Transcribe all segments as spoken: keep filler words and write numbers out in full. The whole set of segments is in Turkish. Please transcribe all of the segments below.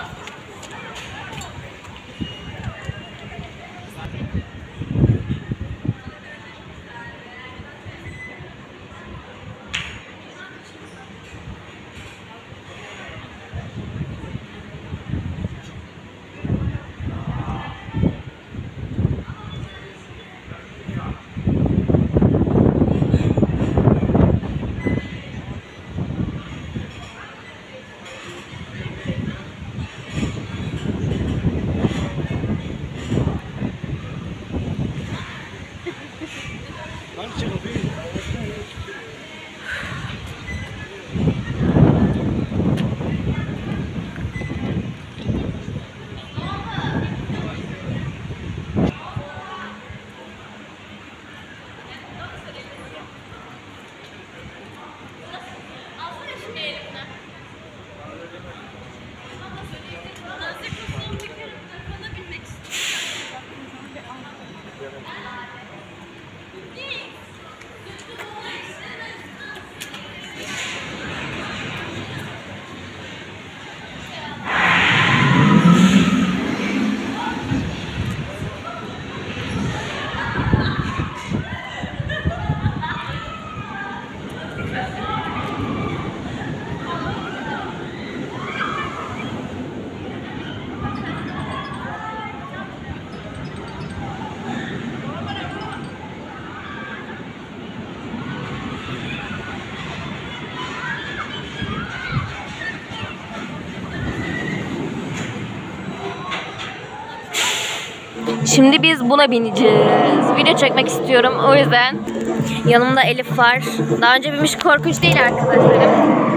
Şimdi biz buna bineceğiz. Video çekmek istiyorum. O yüzden yanımda Elif var. Daha önce binmiş, korkunç değil arkadaşlarım.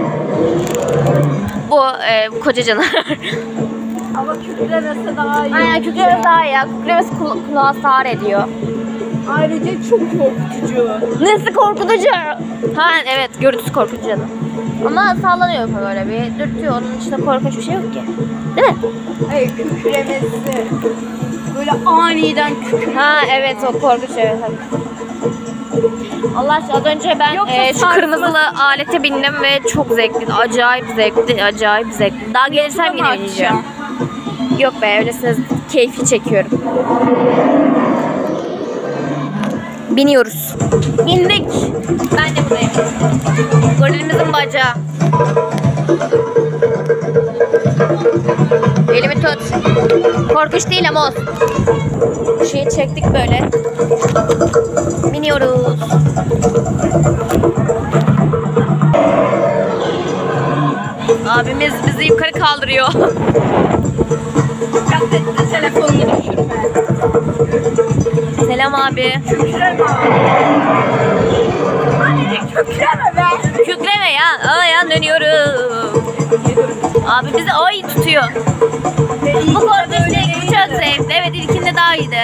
Bu e, koca canavar. Ama kükremesi daha iyi. Aynen, kükremesi daha iyi. Kükremesi kula kulağa sağır ediyor. Ayrıca çok korkutucu. Nasıl korkutucu? Ha evet, görüntüsü korkutucu. Ama sallanıyor böyle bir dürtüyor. Onun içinde korkunç bir şey yok ki. Değil mi? Hayır, kükremesi. Böyle aniden kükremesi. Ha evet, o korkunç, evet. Allah aşkına, az önce ben e, şu kırmızılı alete bindim ve çok zevkli. Acayip zevkli, acayip zevkli. Daha gelirsem yine bineceğim. Yok be, öylesine keyfi çekiyorum. Biniyoruz. Bindik. Ben de buradayım. Gorilimizin bacağı. Elimi tut. Korkunç değil ama olsun. Şeyi çektik böyle. Biniyoruz. Abimiz bizi yukarı kaldırıyor. Dikkat et de telefonunu düşürme. Selam abi. Kükreme abi. Anne kükreme be. Kükreme ya. Ayan dönüyorum. Abi bizi ay tutuyor. Bu korkunç değil, bu çok zevkli. Evet, ilkinde daha iyiydi.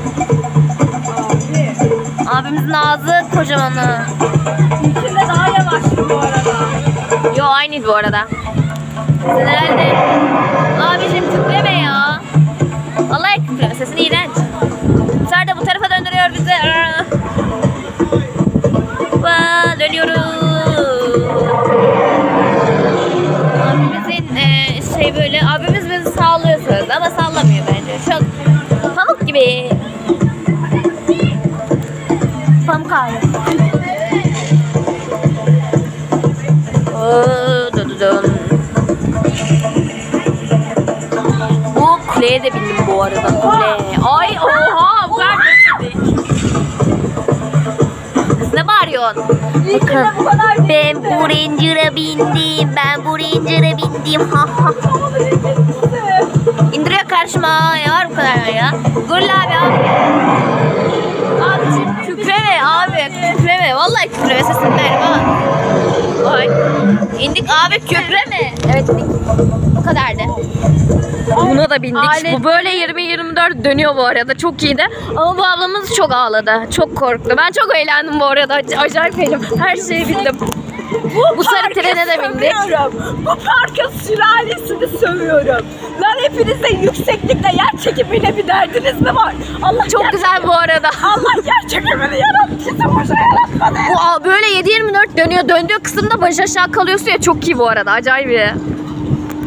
Abi. Abimizin ağzı kocamanı. İlkinde daha yavaştı bu arada. Yo, aynı bu arada. Sen herhalde. Abicim kükreme ya. Vallahi kükreme, sesin iğrenç. Bu sefer de bu tarafa döndürüyor bizi. Vaa, dönüyoruz. Abimizin e, şey böyle, abimiz bizi sallıyor sözde ama sallamıyor bence. Çok pamuk gibi. Pamuk abi. Bu kuleye de bindim bu arada. Kule. Ay oha, bu kadar geçirdik. Kız ne bağırıyorsun? İlkinde bu kadar değil. Ben bu Ranger'a bindim. Ben bu Ranger'a bindim. Ha ha. İndiriyor karşıma. Ya var bu kadar ya. Gurul abi abi. Abicim kükreme abi. Kükreme. Vallahi kükreme, sesin ver bak. Ay. İndik abi, kükreme. Evet, indik. Bu kadardı. Buna da bindik. Alet... Bu böyle yirmi yirmi dört dönüyor bu arada. Çok iyiydi. Ama bu ablamız çok ağladı. Çok korktu. Ben çok eğlendim bu arada. Acayip eğlendim. Her şeyi bildim. Bu, bu sarı trene de bindik. Bu parkın sülalesini sövüyorum. Lan hepinizde yükseklikte yer çekimiyle bir derdiniz mi var? Allah Çok güzel bu arada. Allah yer çekimini yarattı. Sizi boşa yaratmadı. Bu böyle yedi yirmi dört dönüyor. Döndüğü kısımda baş aşağı kalıyorsun ya. Çok iyi bu arada. Acayip iyi.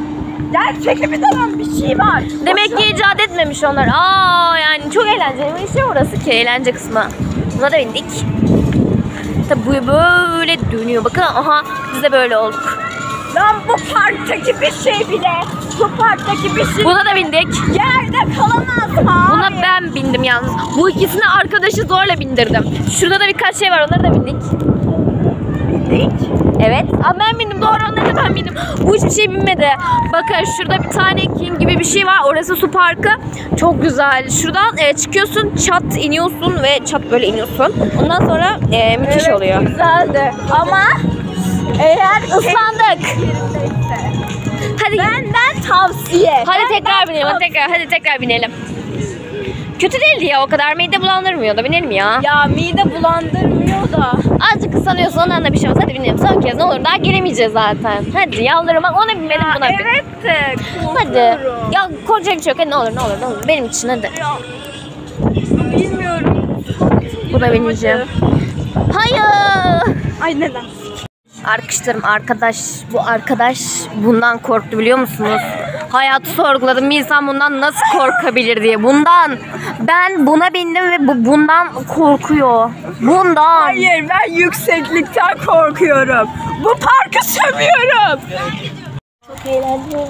Yer çekimi denen bir şey var. Demek ki icat etmemiş onlar. Aa yani çok eğlenceli bir şey orası ki, eğlence kısmı. Buna da bindik. Tabi bu böyle dönüyor. Bakın aha biz de böyle olduk. Lan bu parktaki bir şey bile. Bu parktaki bir şey. Buna da bindik. Yerde kalamaz mı? Buna ben bindim yalnız. Bu ikisini arkadaşı zorla bindirdim. Şurada da birkaç şey var, onları da bindik. Bindik. Evet. Ama ben bindim. Doğru, onları da ben bindim. Bu hiçbir şey binmedi. Bakın şurada bir tane kim gibi bir şey var. Orası su parkı. Çok güzel. Şuradan e, çıkıyorsun, çat iniyorsun ve çat böyle iniyorsun. Ondan sonra e, müthiş Evet, oluyor. güzeldi. Ama eğer Islandık. Hadi benden tavsiye. Hadi Benden tekrar binelim. Hadi tekrar, hadi tekrar binelim. Kötü değildi ya o kadar. Mide bulandırmıyor da binelim ya. Ya mide bulandırmıyor da. Azıcık ıslanıyorsun, ondan da bir şey olmaz. Hadi binelim. Son kez ne olur, daha gelemeyeceğiz zaten. Hadi yalvarırım, bak ona binmedim, buna bin. Evet de Hadi. Ya korkacak bir şey yok. Hadi ne olur, ne olur, ne olur. Benim için hadi. Ya, bilmiyorum. Buna bineceğim. Hayır. Ay neden? Arkadaşlarım, arkadaş, bu arkadaş bundan korktu biliyor musunuz? Hayatı sorguladım. Bir insan bundan nasıl korkabilir diye. Bundan. Ben buna bindim ve bu bundan korkuyor. Bundan. Hayır, ben yükseklikten korkuyorum. Bu parkı seviyorum. Çok eğlenceli.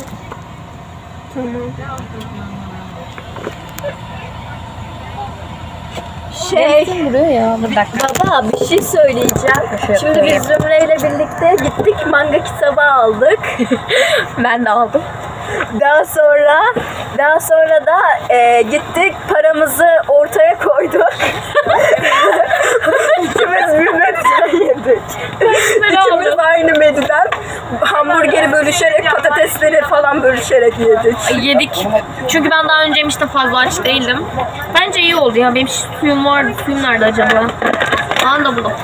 Şey, Duruyor ya. Bir dakika. baba bir şey söyleyeceğim. Şimdi biz Zümre ile birlikte gittik, manga kitabı aldık. Ben de aldım. Daha sonra, daha sonra da e, gittik, paramızı ortaya koyduk. İkimiz bir menüden yedik. İkimiz aynı menüden hamburgeri bölüşerek, patatesleri falan bölüşerek yedik. Yedik. Çünkü ben daha önce yemiştim, fazla aç değildim. Bence iyi oldu ya. Benim suyum vardı. Suyum nerede acaba? Aa da buldum.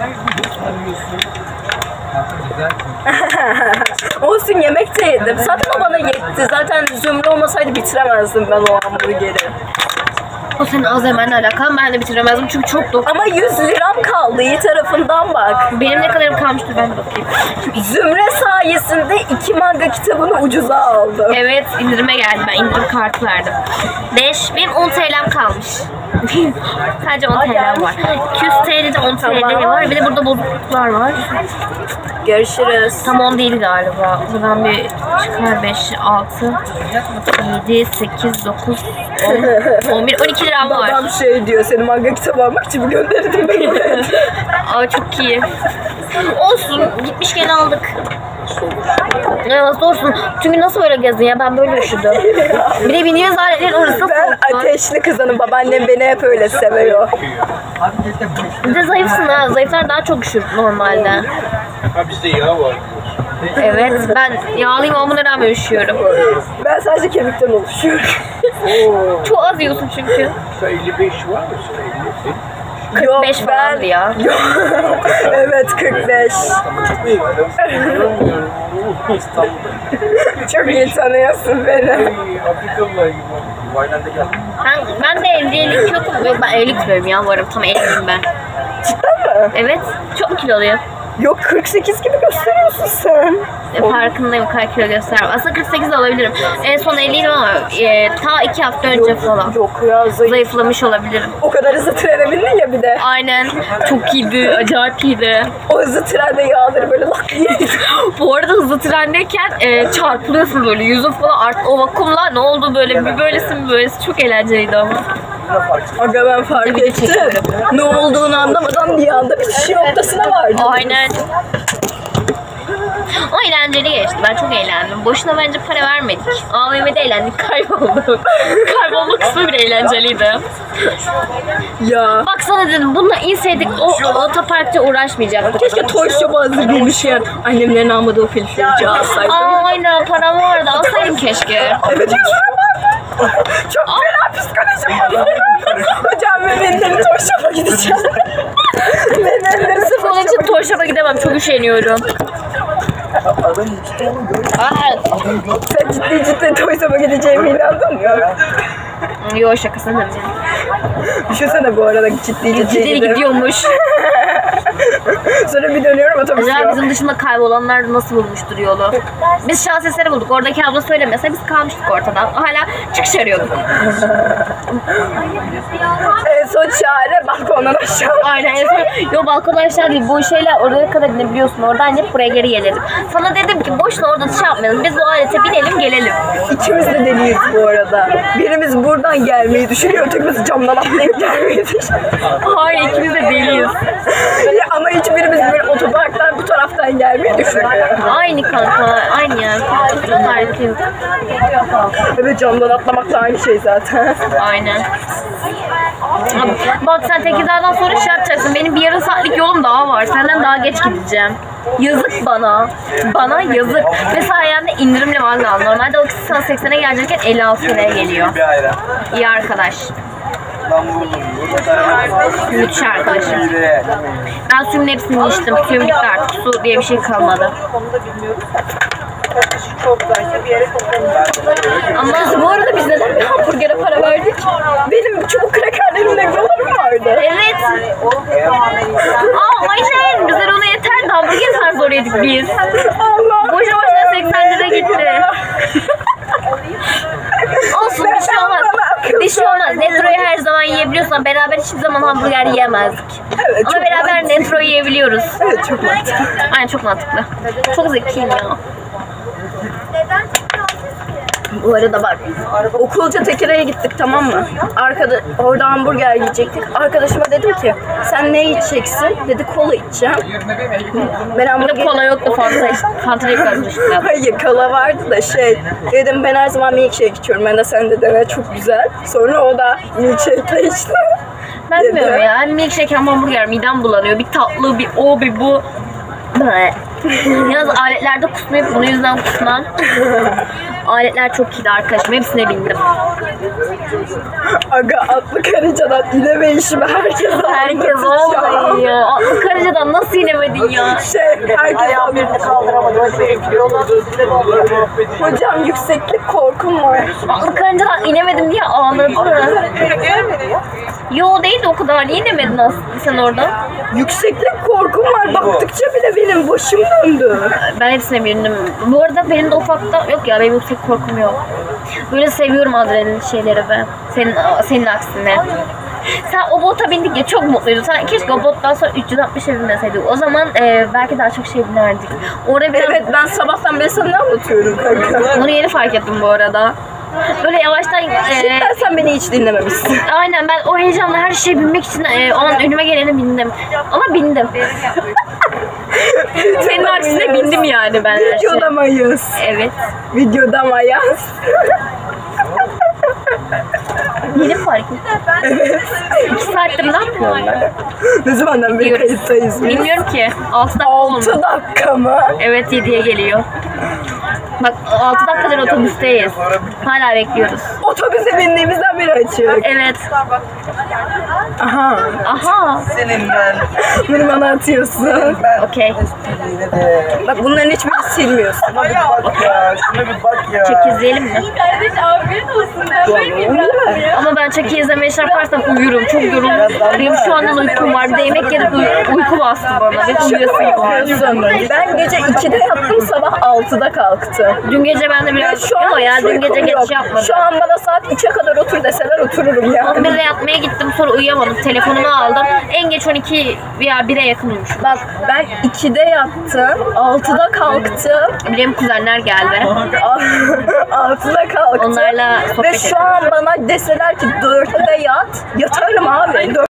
Olsun, yemek de yedim. Zaten o bana yetti. Zaten Zümre olmasaydı bitiremezdim ben o hamburgeri. O senin az yemenle alakalı, ben de bitiremezdim çünkü çok dolu. Ama yüz liram kaldı. İyi tarafından bak. Benim ne kadarım kalmıştır, ben de bakayım. Zümre sayesinde iki manga kitabını ucuza aldım. Evet, indirime geldi. Ben indirim kartı verdim. beş, benim on T L'm kalmış. Sadece on T L'm var. iki yüz T L'de on T L var. Bir de burada bozukluklar var. Görüşürüz. Tam on değil galiba. Buradan bir çıkar beş, altı, yedi, sekiz, dokuz, on, on bir, on iki liram var. Babam şey diyor, seni manga kitabı almak için gönderdim beni buraya. Aa çok iyi. Olsun, gitmişken aldık. Ne nasıl olsun? Çünkü nasıl böyle gezdin ya, ben böyle üşüdüm. Bir de biniyoruz aletlerin orası Ben soğuk. ateşli kızanım, babaannem beni hep öyle seviyor. Bir de zayıfsın ha, zayıflar daha çok üşür normalde. Ha bizde yağ var. Evet, ben yağlıyım ama buna rağmen üşüyorum. Ben sadece kemikten oluşuyorum. Çok az yiyorsun çünkü. elli beş var mı? Yok, beş falandı ya. Yok. Evet, kırk beş. Çok iyi tanıyorsun beni. Afrikalılar gibi. Vineland'e geldim. Ben, ben de elli elli kilo, ben elli kiloyum ya, varım tam elliyim ben. Cidden mi? Evet, çok mu kiloluyum? Yok, kırk sekiz gibi gösteriyorsun sen. E, farkındayım, kaç kilo göstermem. Aslında kırk sekiz de olabilirim. En son elliydim ama e, ta iki hafta önce falan. Yok ya, zayıf. Zayıflamış olabilirim. O kadar hızlı trene bindin ya bir de. Aynen. Çok iyiydi. Acayip iyiydi. O hızlı trende yağları böyle lak diye. Bu arada hızlı trendeyken e, çarpılıyorsun böyle. Yüzün falan art o vakumla ne oldu böyle, bir böylesin bir böylesin. Çok eğlenceliydi ama. Aga ben fark Tabii ki ettim. çekiyorum. Ne olduğunu anlamadan bir anda bitiş noktasına vardım. Aynen. O eğlenceli geçti. Ben çok eğlendim. Boşuna bence para vermedik. A V M'de eğlendik. Kaybolduk. Kaybolma kısmı bile eğlenceliydi. Ya. Baksana dedim, bununla inseydik o otoparkta uğraşmayacaktık. Keşke Toy Shop'a hazır bulmuşken annemlerin almadığı o peluşları alsaydım. Aa aynen, param vardı. Alsaydım keşke. Evet, hiç vardı. Çok fena psikolojim var. Hocam ben benimle Toy Shop'a gideceğim. Ben benimle Sırf onun için Toy Shop'a gidemem. Çok üşeniyorum. Aa, Sen ciddi ciddi Toy Shop'a gideceğime inandın mı? yo şakasını dedim. Düşünsene bu arada ciddi ciddi Ciddi gidip. gidiyormuş. Sonra bir dönüyorum otobüs Acaba yok. bizim dışında kaybolanlar nasıl bulmuştur yolu? Biz şans eseri bulduk. Oradaki abla söylemese biz kalmıştık ortadan. Hala çıkış arıyorduk. En son çare balkondan aşağı. Aynen. en son- Yo balkon aşağı değil. Bu şeyler oraya kadar gidebiliyorsun. Oradan hep buraya geri gelelim. Sana dedim ki boşuna orada şey yapmayalım. Biz bu alete binelim gelelim. İkimiz de deliyiz bu arada. Birimiz buradan gelmeyi düşünüyor, ötekimiz camdan atlayıp gelmeyi düşünüyor. Hayır ikimiz de deliyiz. Ama hiçbirimiz böyle otoparktan bu taraftan gelmeyi düşünmüyor. Aynı kanka. Aynı ya. Çok harikayız. Evet, camdan atlamak da aynı şey zaten. Aynen. Ama bak sen Tekirdağ'dan sonra şey yapacaksın. Benim bir yarım saatlik yolum daha var. Senden daha geç gideceğim. Yazık bana. Bana yazık. Mesela yani indirimli mangal. Normalde o kısım seksene gelecekken elli altı liraya geliyor. Bir ayran. İyi arkadaş. Lan vurdum. Müthiş arkadaşım. Ben suyumun hepsini içtim. Suyum bitti artık. Su diye bir şey kalmadı. Ama Bu arada biz neden bir hamburgere para verdik? Benim çubuk krakerlerimde yollarım vardı. evet. Aa aynen. Güzel ona yeter. Hamburger tarzı oraya yedik biz. Allah. Boşu boşuna seksen lira gitti. Olsun bir şey olmaz. Bir şey olmaz. Netro'yu her zaman yiyebiliyorsan beraber hiçbir zaman hamburger yiyemezdik. Evet, Ama çok beraber mantıklı. Netro'yu yiyebiliyoruz. Evet, çok mantıklı. Aynen çok mantıklı. Çok zekiyim ya. Bu arada bak, okulca Tekirdağ'a gittik, tamam mı? Arkada, orada hamburger yiyecektik. Arkadaşıma dedim ki, sen ne içeceksin? Dedi, kola içeceğim. Ben Bir de hamburger... kola yoktu Fanta işte. Fanta ile karışmıştık. Hayır, kola vardı da şey, dedim ben her zaman milkshake içiyorum. Ben de sen de dene, çok güzel. Sonra o da milkshake içti. Ben Dedi. bilmiyorum ya. Hem milkshake hem hamburger midem bulanıyor. Bir tatlı, bir o, bir bu. Yalnız aletlerde kusmayıp bunun yüzden kusmam. Aletler çok iyiydi arkadaşım. Hepsine bindim. Aga, atlı karıncadan ineme işimi herkes Herkes olmayı ya. Atlı Karıca'dan nasıl inemedin ya? Şey, herkes birini kaldıramadı. Hocam, yükseklik korkum var. Atlı Karıca'dan inemedim diye ağladı. Yo değil de o kadar. Niye inemedin aslında sen orada? Yükseklik korkum var. Baktıkça bile benim başım döndü. Ben hepsine bindim. Bu arada benim de ufakta yok ya benim yüksek korkum yok. Böyle seviyorum adrenalin şeyleri ben. Senin senin aksine. Sen o bota bindik ya çok mutluydun. Sen keşke o bottan sonra üç yüz altmışa binmeseydik. O zaman e, belki daha çok şey binerdik. Orada biraz... Evet, ben sabahtan beri sana ne anlatıyorum kanka? Bunu yeni fark ettim bu arada. Böyle yavaştan... E, Cidden sen beni hiç dinlememişsin. aynen ben o heyecanla her şeye binmek için e, o an önüme gelene bindim. Ama bindim. Senin aksine bindim yani ben her şeye. Videoda mayız. Evet. Videoda mayaz. Yeni fark ettim. Evet. İki saattir ne yapıyorum ben? Ne zamandan beri Diyoruz. kayıttayız biz? Bilmiyorum ki. altı dakika olmuş. altı dakika mı? Evet yediye geliyor. Bak altı dakikadır otobüsteyiz. Hala bekliyoruz. Otobüse bindiğimizden beri açık. Evet. Aha. Aha. Senin ben. Bunu bana atıyorsun. Okey. Yine de. Bak, bunların hiçbirini silmiyorsun. Şuna bir bak ya. Şuna bir bak ya. Çek izleyelim mi? Kardeş, afiyet olsun. Ama ben çeki izlemeye şey yaparsam uyurum. Çok yoruldum. Benim şu andan uykum var. Bir de yemek yedim uy- uyku bastı bana. Ve uyuyasım var. Ben gece ikide yattım, sabah altıda kalktım. Dün gece ben de biraz Şu an ama ya hiç dün gece uykum geç yok. yapmadım. Şu an bana saat üçe kadar otur deseler otururum ya. on birde yatmaya gittim sonra uyuyamadım. Telefonumu aldım. En geç on iki veya bire yakın uyumuşum. Bak, ben ikide yattım, altıda kalktım, Benim kuzenler geldi. altıda kalktım. Onlarla Ve sohbet şu an bana deseler ki dörtte yat, yatarım abi.